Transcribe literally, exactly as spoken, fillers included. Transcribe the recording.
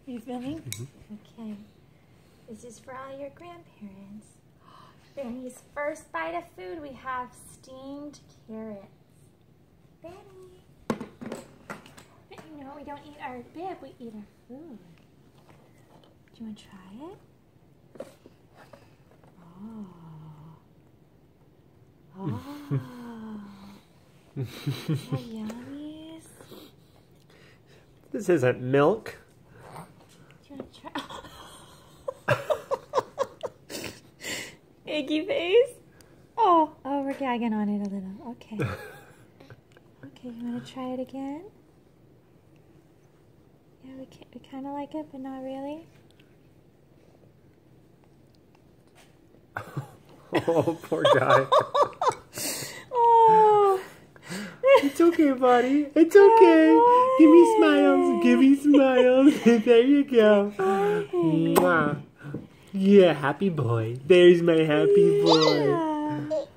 You filming? Mm-hmm. Okay. This is for all your grandparents. Benny's first bite of food, we have steamed carrots. Benny! But you know, we don't eat our bib, we eat our food. Do you want to try it? Oh. Oh. Is that yummies? This isn't milk. Do you want to try? Eggy face? Oh, oh, we're gagging on it a little. Okay. Okay, you want to try it again? Yeah, we, we kind of like it, but not really. Oh, poor guy. Oh. It's okay, buddy. It's okay. Give me smiles. Give me smiles. There you go. Mwah. Yeah, happy boy. There's my happy boy. Yeah.